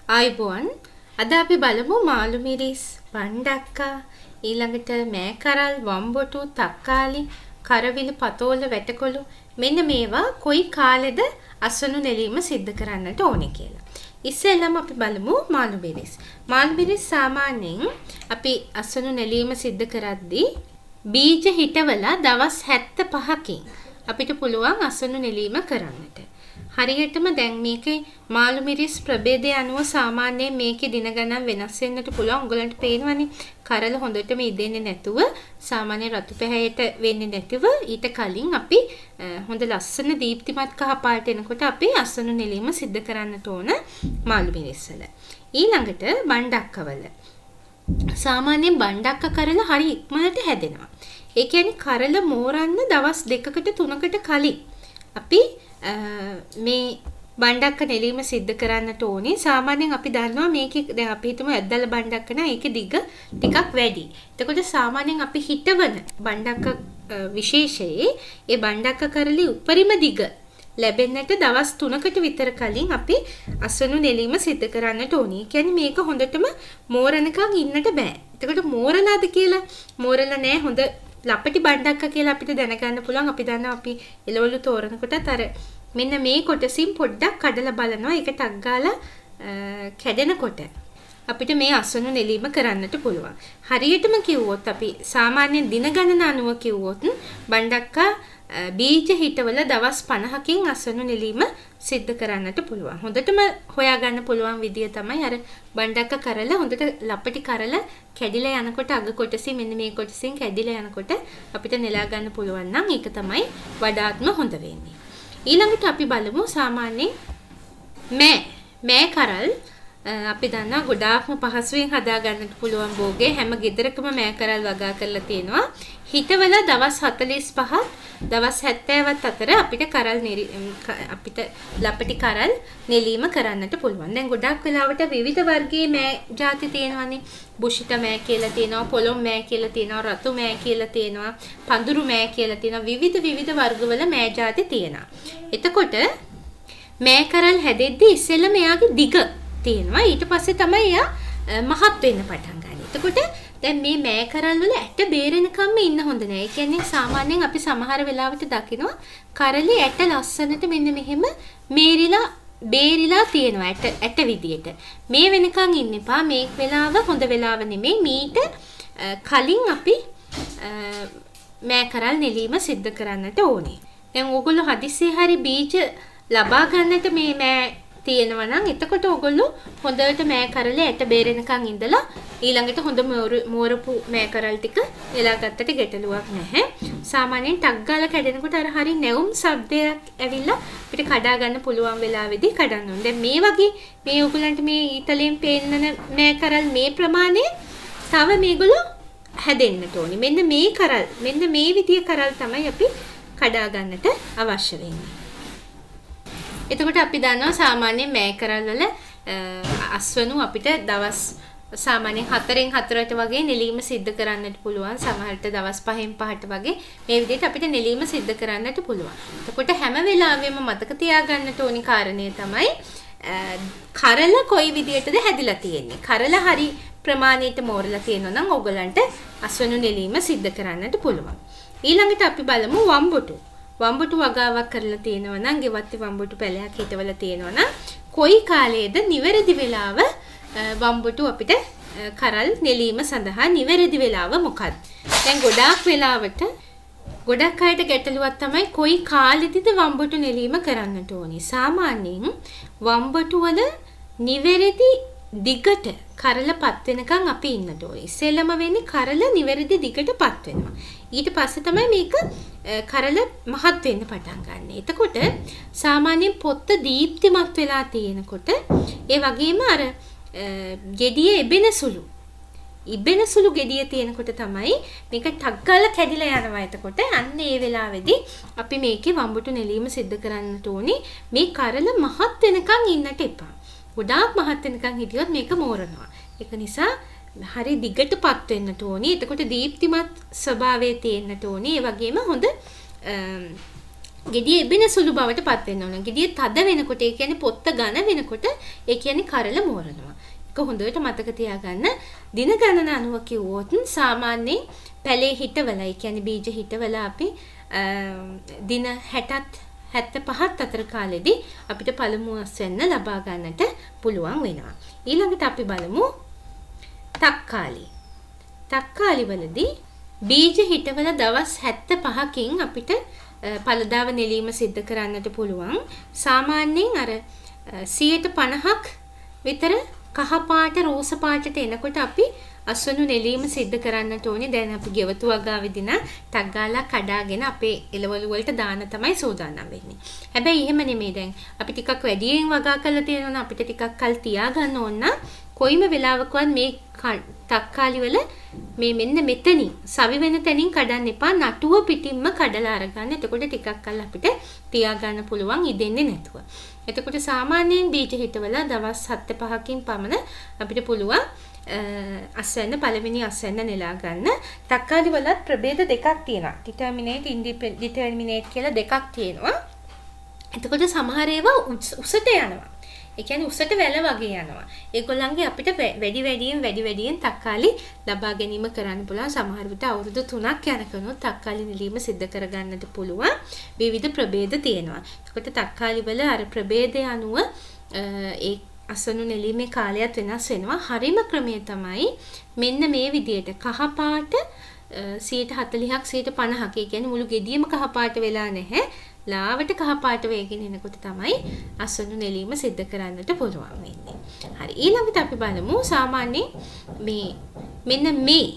ආයිබෝන් අද අපි බලමු මාළු මිරිස්, බණ්ඩක්කා, ඊළඟට මෑ කරල්, වම්බොටු, තක්කාලි, කරවිල, පතෝල, වැටකොළු මෙන්න මේවා කොයි කාලෙද අස්වනු නෙලීම සිද්ධ කරන්නට ඕනේ කියලා. ඉස්සෙල්ලම අපි බලමු මාළු මිරිස්. මාළු මිරිස් සාමාන්‍යයෙන් අපි අස්වනු නෙලීම සිද්ධ කරද්දී බීජ හිටවලා දවස් 75කින් අපිට පුළුවන් අස්වනු නෙලීම කරන්නට. හරියටම දැන් මේකේ මාළු මිරිස් ප්‍රභේදය අනුව සාමාන්‍යයෙන් මේකේ දින ගණන් වෙනස් වෙන්නට පුළුවන්. උගලන්ට පේනවනේ කරල හොඳටම ඉදෙන්නේ නැතුව සාමාන්‍ය රතු පැහැයට වෙන්නේ නැතිව ඊට කලින් අපි හොඳ ලස්සන දීප්තිමත් කහ පාට එනකොට අපි අස්වනු නෙලීම සිද්ධ කරන්නට ඕන මාළු මිරිස් වල. ඊළඟට බණ්ඩක්කවල සාමාන්‍යයෙන් බණ්ඩක්ක කරල හරි ඉක්මනට හැදෙනවා. ඒ කියන්නේ කරල මෝරන්න දවස් 2කට 3කට කලින් අපි මේ බණ්ඩක්ක නෙලීම සිද්ධ කරන්නට ඕනේ. සාමාන්‍යයෙන් අපි දන්නවා මේකේ දැන් අපි හිතමු ඇද්දල බණ්ඩක්ක නම් ඒකේ දිග ටිකක් වැඩි. එතකොට සාමාන්‍යයෙන් අපි හිටවන බණ්ඩක්ක විශේෂයේ ඒ බණ්ඩක්ක කරලි උපරිම දිග ලැබෙන්නට දවස් 3කට විතර කලින් අපි අස්වනු නෙලීම සිද්ධ කරන්නට ඕනේ. ඒ කියන්නේ මේක හොඳටම මෝරණකම් ඉන්නට බෑ. එතකොට මෝරලාද කියලා මෝරලා නෑ හොඳ ලපටි බණ්ඩක්ක කියලා අපිට දැනගන්න පුළුවන්. අපි දන්නවා අපි එළවලු තෝරනකොටත් අර මෙන්න මේ කොටසින් පොඩ්ඩක් කඩලා බලනවා. ඒක ටක් ගාලා කැඩෙනකොට අපිට මේ අස්වනු නෙලීම කරන්නට පුළුවන්. හරියටම කිව්වොත් අපි සාමාන්‍ය දින ගණන අනුව කිව්වොත් බණ්ඩක්කා බීජ හිටවල දවස් 50කින් අස්වනු නෙලීම සිද්ධ කරන්නට පුළුවන්. හොඳටම හොයාගන්න පුළුවන් විදිය තමයි අර බණ්ඩක්ක කරල හොඳට ලපටි කරල කැඩිලා යනකොට අග කොටසින් මෙන්න මේ කොටසින් කැඩිලා යනකොට අපිට නෙලා ගන්න පුළුවන් නම් ඒක තමයි වඩාත්ම හොඳ වෙන්නේ. ඊළඟට අපි බලමු සාමාන්‍යයෙන් මෑ කරල් අපි දන්නවා ගොඩාක්ම පහසුවෙන් හදා ගන්නට පුළුවන් භෝගේ හැම ගෙදරකම මෑ කරල් වගා කරලා තියෙනවා. හිතවල දවස් 45ත් දවස් 70ත් අතර අපිට අපිට ලපටි කරල් නෙලීම කරන්නට පුළුවන්. දැන් ගොඩක් වෙලාවට විවිධ වර්ගයේ මෑ ಜಾති තියෙනවානේ. බුෂිත මෑ කියලා තියෙනවා, පොළොම් මෑ කියලා තියෙනවා, රතු මෑ කියලා තියෙනවා, පඳුරු මෑ කියලා තියෙනවා. විවිධ වර්ගවල මෑ ಜಾති තියෙනවා. එතකොට මෑ කරල් හැදෙද්දී ඉස්සෙල්ලා මෙයාගේ දිග තියෙනවා. ඊට පස්සේ තමයි එයා මහත් වෙන්න පටන් ගන්න. එතකොට දැන් මේ මෑ කරල් වල ඇට බේරෙනකම්ම ඉන්න හොඳ නෑ. ඒ කියන්නේ සාමාන්‍යයෙන් අපි සමහර වෙලාවට දකිනවා කරලේ ඇට ලස්සනට මෙන්න මෙහෙම බේරිලා තියෙනවා ඇට විදියට. මේ වෙනකන් ඉන්න එපා. මේ වෙලාව හොඳ වෙලාව නෙමෙයි. මීට කලින් අපි මෑ කරල් නෙලීම සිද්ධ කරන්නට ඕනේ. දැන් ඕගොල්ලෝ හදිස්සියේ හරි බීජ ලබා ගන්නට මේ මෑ තියෙනවා නම් එතකොට ඕගොල්ලෝ හොඳට මෑ කරලේ ඇට බේරෙනකන් ඉඳලා ඊළඟට හොඳ මෝරපු මෑ කරල් ටික එලා ගත්තට ගැටලුවක් නැහැ. සාමාන්‍යයෙන් ටක් ගාලා කැඩෙනකොට අර හරි නැවුම් ශබ්දයක් ඇවිල්ලා අපිට කඩා ගන්න පුළුවන් වෙලාවෙදී කඩන්න ඕනේ. දැන් මේ වගේ මේ ඕගොල්ලන්ට මේ ඊතලෙන් පේන්නන මෑ කරල් මේ ප්‍රමාණය තව මේගොල්ලෝ හැදෙන්නට ඕනේ. මෙන්න මේ කරල් මෙන්න මේ විදිය කරල් තමයි අපි කඩා ගන්නට අවශ්‍ය වෙන්නේ. එතකොට අපි දන්නවා සාමාන්‍යයෙන් මෑ කරල් වල අස්වනු අපිට දවස් සාමාන්‍යයෙන් 4න් 4ට වගේ නෙලීම සිද්ධ කරන්නට පුළුවන්. සමහරට දවස් 5න් 5ට වගේ මේ විදිහට අපිට නෙලීම සිද්ධ කරන්නට පුළුවන්. එතකොට හැම වෙලාවෙම මතක තියාගන්නට ඕනි කාරණේ තමයි කරල කොයි විදිහටද හැදිලා තියෙන්නේ. කරල හරි ප්‍රමාණයට මෝරලා තියෙනවා නම් ඕගලන්ට අස්වනු නෙලීම සිද්ධ කරන්නට පුළුවන්. ඊළඟට අපි බලමු වම්බොටු වගාවක් කරලා තියෙනවා නම් ගෙවත්ති වම්බොටු පැලයක් හිටවල තියෙනවා නම් කොයි කාලයේද නිවැරදි වෙලාව වම්බොටු අපිට කරල් නෙලීම සඳහා නිවැරදි වෙලාව මොකක්ද? දැන් ගොඩක් අයට ගැටලුවක් තමයි කොයි කාලෙදිද වම්බොටු නෙලීම කරන්නට ඕනේ. සාමාන්‍යයෙන් වම්බොටු වල නිවැරදි දිගට කරලපත් වෙනකන් අපි ඉන්නට ඕනේ. ඉස්සෙල්ලම වෙන්නේ කරල නිවැරදි දිගටපත් වෙනවා. ඊට පස්සේ තමයි මේක කරල මහත් වෙන්න පටන් ගන්න. එතකොට සාමාන්‍යයෙන් පොත්ත දීප්තිමත් වෙලා තියෙනකොට ඒ වගේම අර ගෙඩිය ඉබෙන සුළු ගෙඩිය තියෙනකොට තමයි මේක ටක් ගාලා කැඩිලා යනවා. එතකොට අන්න ඒ වෙලාවේදී අපි මේකේ වම්බොටු නෙලීම සිද්ධ කරන්නට ඕනේ. මේ කරල මහත් වෙනකන් ඉන්නට එපා. ගොඩාක් මහත් වෙනකන් හිටියොත් මේක මෝරනවා. ඒක නිසා හරි දිගටපත් වෙන්නට ඕනේ. එතකොට දීප්තිමත් ස්වභාවයේ තියෙන්නට ඕනේ. ඒ වගේම හොඳ ගෙඩිය එබෙන සුළු බවට පත් වෙන්න ඕන. ගෙඩිය තද වෙනකොට ඒ කියන්නේ පොත්ත ඝන වෙනකොට ඒ කියන්නේ කරල මෝරනවා. ඒක හොඳට මතක තියාගන්න. දින ගණන අනුව කිව්වොත් සාමාන්‍යයෙන් පැලේ හිටවල ඒ කියන්නේ බීජ හිටවල අපි දින 60ත් 75ත් අතර කාලෙදී අපිට පළමු අස්වැන්න ලබා ගන්නට පුළුවන් වෙනවා. ඊළඟට අපි බලමු තක්කාලි. තක්කාලි වලදී බීජ හිටවල දවස් 75කින් අපිට පළදාව නෙලීම සිද්ධ කරන්නට පුළුවන්. සාමාන්‍යයෙන් අර 50%ක් විතර කහ පාට රෝස පාටට එනකොට අපි අස්වනු නෙලීම සිද්ධ කරන්නට ඕනේ. දැන් අපි ගෙවතු වගාවේදී නම් ටක් ගාලා කඩාගෙන අපේ එළවලු වලට දාන්න තමයි සූදානම් වෙන්නේ. හැබැයි එහෙම නෙමෙයි. දැන් අපි ටිකක් වැඩියෙන් වගා කරලා තියෙනවා නම් අපිට ටිකක් කල් තියාගන්න ඕන නම් කොයිම වෙලාවකවත් මේ තක්කාලි වල මේ මෙන්න මෙතනින් සවි වෙන තැනින් කඩන්න එපා. නටුව පිටින්ම කඩලා අරගන්න. එතකොට ටිකක් කල් අපිට තියාගන්න පුළුවන් ඉදෙන්නේ නැතුව. එතකොට සාමාන්‍යයෙන් බීජ හිටවල දවස් 7-5කින් පමණ අපිට පුළුවන් අස්වැන්න පළවෙනි අස්වැන්න නෙලා ගන්න. තක්කාලි වලත් ප්‍රභේද දෙකක් තියෙනවා. ඩිටර්මිනේට් ඉන්ඩිටර්මිනේට් කියලා දෙකක් තියෙනවා. එතකොට සමහර ඒවා උසට යනවා. ඒ කියන්නේ උසට වැල වගේ යනවා. ඒගොල්ලන්ගේ අපිට වැඩි වැඩියෙන් තක්කාලි ලබා ගැනීම කරන්න පුළුවන්. සමහර විට අවුරුදු 3ක් යනකනොත් තක්කාලි නිලීම සිද්ධ කරගන්නට පුළුවන්. විවිධ ප්‍රභේද තියෙනවා. එතකොට තක්කාලි වල අර ප්‍රභේදය අනුව ඒ අස්වනු නෙලීමේ කාලයත් වෙනස් වෙනවා. හරිම ක්‍රමය තමයි මෙන්න මේ විදියට කහ පාට 40%ක් 50%ක්. ඒ කියන්නේ මුළු ගෙඩියම කහ පාට වෙලා නැහැ. ලාවට කහ පාට වේගෙන එනකොට තමයි අස්වනු නෙලීම සිද්ධ කරන්නට පුළුවන් වෙන්නේ. හරි ඊළඟට අපි බලමු සාමාන්‍යයෙන් මෙන්න මේ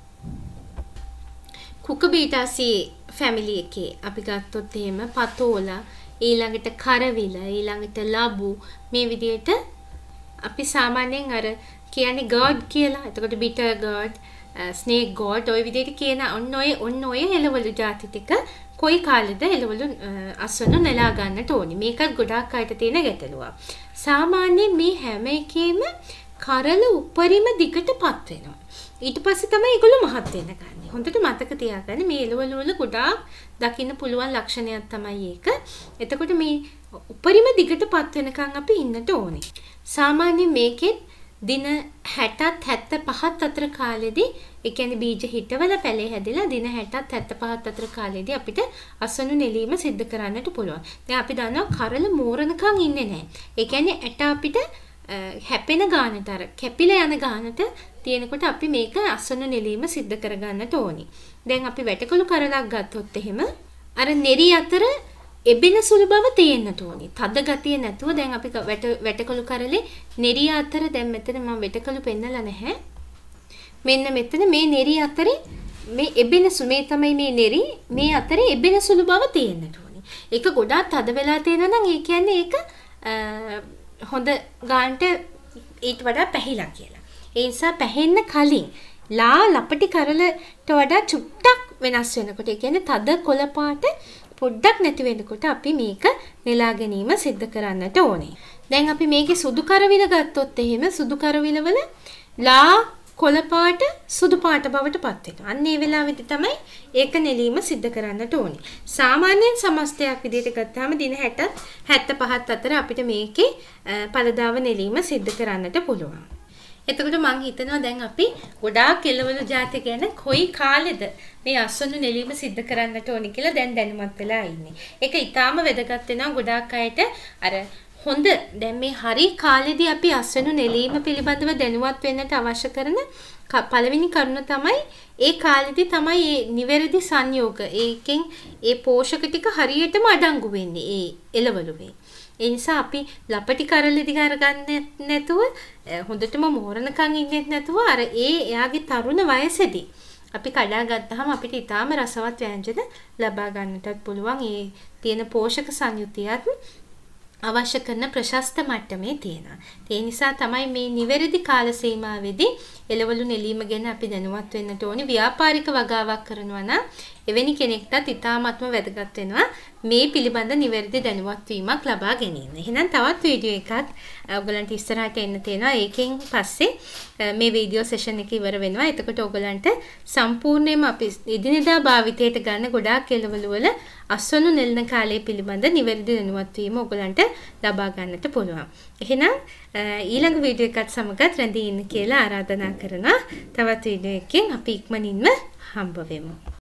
කුකබීටාසී ෆැමිලි එකේ අපි ගත්තොත් එහෙම පතෝලා ඊළඟට කරවිල ඊළඟට ලබු මේ විදිහට අපි සාමාන්‍යයෙන් අර කියන්නේ ගෝඩ් කියලා. එතකොට බිටර් ගෝඩ්, ස්නේක් ගෝඩ් ඔය විදිහට කියන ඔන්න ඔය එළවලු ಜಾති ටික කොයි කාලෙද එළවලු අස්වනු නෙලා ගන්නට ඕනි. මේකත් ගොඩාක් අයට තියෙන ගැටලුවක්. සාමාන්‍යයෙන් මේ හැම එකේම කරල උඩරිම දිගටපත් වෙනවා. ඊට පස්සේ තමයි ඒගොල්ලෝ මහත් වෙන ගන්නේ. හොඳට මතක තියාගන්න මේ එළවලු වල ගොඩාක් දකින්න පුළුවන් ලක්ෂණයක් තමයි ඒක. එතකොට මේ උඩරිම දිගටපත් වෙනකන් අපි ඉන්නට ඕනේ. සාමාන්‍යයෙන් මේකෙත් දින 60ත් 75ත් අතර කාලෙදී ඒ කියන්නේ බීජ හිටවල පැලේ හැදිලා දින 60ත් 75ත් අතර කාලෙදී අපිට අස්වනු නෙලීම සිද්ධ කරන්නට පුළුවන්. දැන් අපි දන්නවා කරල මෝරණකම් ඉන්නේ නැහැ. ඒ කියන්නේ ඇට අපිට හැපෙන ගානට අර කැපිලා යන ගානට තියෙනකොට අපි මේක අස්වනු නෙලීම සිද්ධ කරගන්නට ඕනි. දැන් අපි වැටකොළු කරලක් ගත්තොත් එහෙම අර නෙරි අතර එබෙන සුළු බව තියෙන්නට ඕනි. තද ගතිය නැතුව දැන් අපි වැටකොළු කරලේ නෙරිය අතර දැන් මෙතන මම වැටකොළු පෙන්නලා නැහැ. මෙන්න මෙතන මේ නෙරිය අතරේ මේ එබෙන මේ තමයි මේ නෙරි මේ අතරේ එබෙන සුළු බව තියෙන්නට ඕනි. ඒක ගොඩාක් තද වෙලා තියෙනවා නම් ඒ කියන්නේ ඒක හොඳ ගානට ඊට වඩා පැහිලා කියලා. ඒ නිසා පැහෙන්න කලින් ලපටි කරලට වඩා චුට්ටක් වෙනස් වෙනකොට ඒ කියන්නේ තද කොළ පාට පොඩ්ඩක් නැති වෙනකොට අපි මේක නෙලා ගැනීම සිද්ධ කරන්නට ඕනේ. දැන් අපි මේකේ සුදු කරවිල ගත්තොත් එහෙම සුදු කරවිලවල ලා කොළ පාට සුදු පාට බවට පත් වෙනවා. අන්න ඒ වෙලාවෙදි තමයි ඒක නෙලීම සිද්ධ කරන්නට ඕනේ. සාමාන්‍යයෙන් සමස්තයක් විදිහට ගත්තාම දින 60ත් 75ත් අතර අපිට මේකේ පළදාව නෙලීම සිද්ධ කරන්නට පුළුවන්. එතකොට මම හිතනවා දැන් අපි ගොඩාක් එළවලු ಜಾති ගැන කොයි කාලෙද මේ අස්වනු නෙලීම සිද්ධ කරන්නට ඕනි කියලා දැන් දැනුවත් වෙලා ඉන්නේ. ඒක ඊටාම වැදගත් වෙනවා ගොඩාක් අයට අර හොඳ දැන් මේ හරි කාලෙදී අපි අස්වනු නෙලීම පිළිබඳව දැනුවත් වෙන්නට අවශ්‍ය කරන පළවෙනි කරුණ තමයි ඒ කාලෙදී තමයි මේ නිවැරදි සංයෝග ඒකෙන් ඒ පෝෂක ටික හරියටම අඩංගු වෙන්නේ ඒ එළවලුවේ. ඒ නිසා අපි ලපටි කරලෙදි අරගන්න නැතුව හොඳටම මෝරණකම් ඉන්නේ නැතුව අර එයාගේ තරුණ වයසේදී අපි කඩා ගත්තාම අපිට ඊටාම රසවත් ව්‍යංජන ලබා ගන්නටත් පුළුවන්. ඒ තියෙන පෝෂක සංයුතියත් අවශ්‍ය කරන ප්‍රශස්ත මට්ටමේ තියෙනවා. ඒ නිසා තමයි මේ නිවැරදි කාල සීමාවෙදී එළවලු නෙලීම ගැන අපි දැනුවත් වෙන්නට ඕනේ. ව්‍යාපාරික වගාවක් කරනවා නම් එවැනි කෙනෙක්ටත් ඉතාමත්ම වැදගත් වෙනවා මේ පිළිබඳ නිවැරදි දැනුවත් වීමක් ලබා ගැනීම. එහෙනම් තවත් වීඩියෝ එකක් ඔයගලන්ට ඉස්සරහට එන්න තියෙනවා. ඒකෙන් පස්සේ මේ වීඩියෝ සෙෂන් එක ඉවර වෙනවා. එතකොට ඔයගලන්ට සම්පූර්ණයෙන්ම අපි එදිනෙදා භාවිතයට ගන්න ගොඩාක් එළවලු වල අස්වනු නෙළන කාලය පිළිබඳ නිවැරදි දැනුවත් වීම ඔයගලන්ට ලබා ගන්නට පුළුවන්. එහෙනම් ඊළඟ වීඩියෝ එකත් සමගත් රැඳී ඉන්න කියලා ආරාධනා කරනවා. තවත් වීඩියෝ එකකින් අපි ඉක්මනින්ම හම්බ වෙමු.